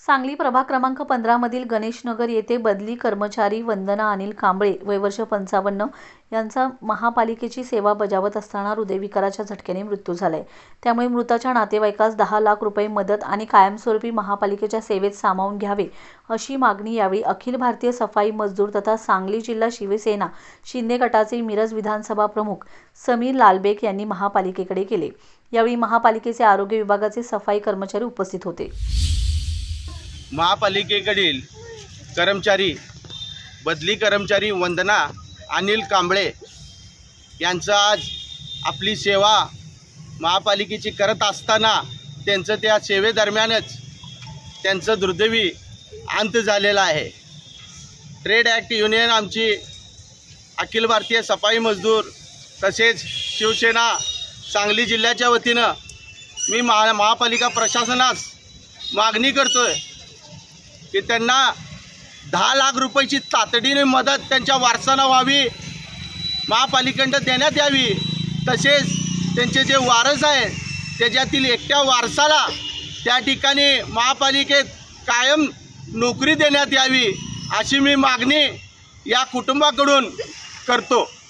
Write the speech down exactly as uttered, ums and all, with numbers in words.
सांगली प्रभाग क्रमांक पंधरा मधील गणेशनगर येथे बदली कर्मचारी वंदना अनिल कांबळे वय वर्ष पंचावन्न यांचा महापालिकेची सेवा बजावत असताना हृदयविकाराच्या झटक्याने मृत्यू झालाय। त्यामुळे मृताच्या नातेवाईकास दहा लाख रुपये मदत आणि कायमस्वरूपी महापालिकेच्या सेवेत सामावून घ्यावे अशी मागणी यावेळी अखिल भारतीय सफाई मजदूर तथा सांगली जिल्हा शिवसेना शिंदे गटाचे मिरज विधानसभा प्रमुख समीर लालबेग यांनी महापालिकेकडे केले। यावेळी महापालिकेचे आरोग्य विभागाचे सफाई कर्मचारी उपस्थित होते। महापालिकेकडील कर्मचारी बदली कर्मचारी वंदना अनिल कांबळे यांचा आज आपली सेवा महापालिकेची करत असताना त्यांचं त्या सेवेदरम्यानच त्यांचं दुर्दैवी अंत झालेला आहे। ट्रेड ॲक्ट युनियन आमची अखिल भारतीय सफाई मजदूर तसेच शिवसेना सांगली जिल्ह्याच्या वतीनं मी महा महापालिका प्रशासनास मागणी करतोय की त्यांना दहा लाख रुपयाची तातडीने मदत त्यांच्या वारसांना व्हावी, महापालिकेकडे देण्यात यावी। तसेच त्यांचे जे वारस आहेत त्याच्यातील एकट्या वारसाला त्या ठिकाणी महापालिकेत कायम नोकरी देण्यात यावी अशी मी मागणी या कुटुंबाकडून करतो।